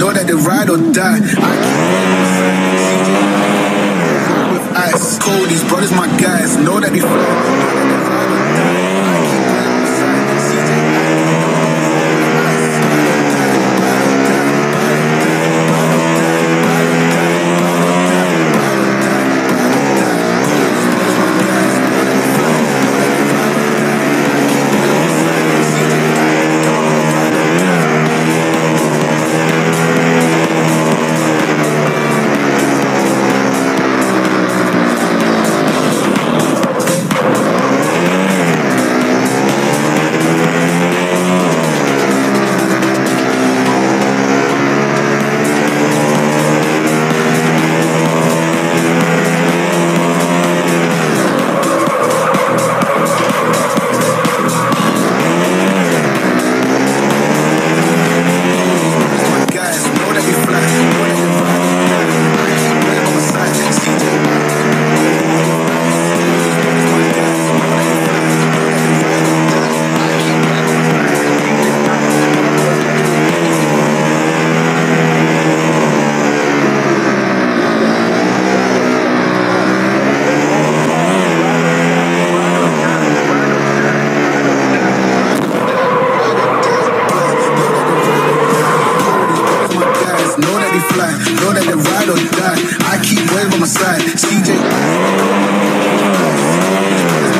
know that they ride or die. I keep with ice, cold, these brothers my guys, know that they fly. Know that they ride or die. I keep wave on my side. CJ.